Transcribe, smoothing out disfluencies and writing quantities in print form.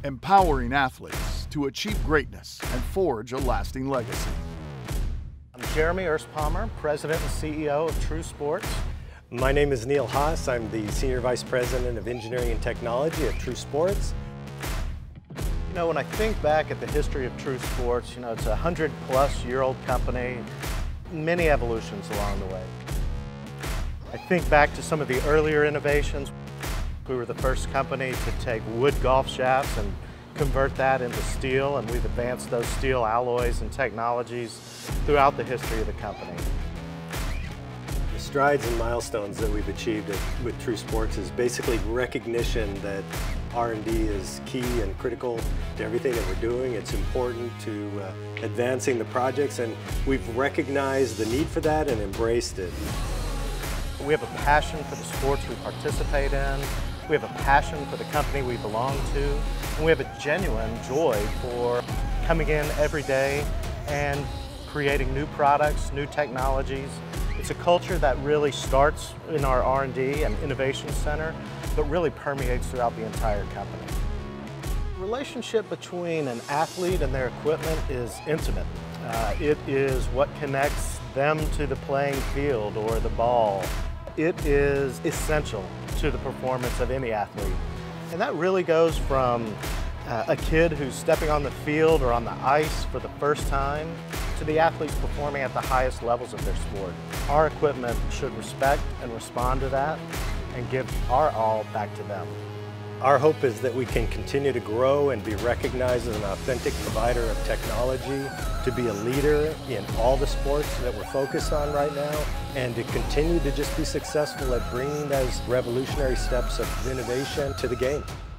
empowering athletes to achieve greatness and forge a lasting legacy. I'm Jeremy Erspalmer, President and CEO of True Sports. My name is Neil Haas. I'm the Senior Vice President of Engineering and Technology at True Sports. You know, when I think back at the history of True Sports, it's a 100-plus-year-old company, many evolutions along the way. I think back to some of the earlier innovations. We were the first company to take wood golf shafts and convert that into steel, and we've advanced those steel alloys and technologies throughout the history of the company. The strides and milestones that we've achieved with True Sports is basically recognition that R&D is key and critical to everything that we're doing. It's important to advancing the projects, and we've recognized the need for that and embraced it. We have a passion for the sports we participate in. We have a passion for the company we belong to. And we have a genuine joy for coming in every day and creating new products, new technologies. It's a culture that really starts in our R&D and Innovation Center, but really permeates throughout the entire company. The relationship between an athlete and their equipment is intimate. It is what connects them to the playing field or the ball. It is essential to the performance of any athlete. And that really goes from a kid who's stepping on the field or on the ice for the first time to the athletes performing at the highest levels of their sport. Our equipment should respect and respond to that and give our all back to them. Our hope is that we can continue to grow and be recognized as an authentic provider of technology, to be a leader in all the sports that we're focused on right now, and to continue to just be successful at bringing those revolutionary steps of innovation to the game.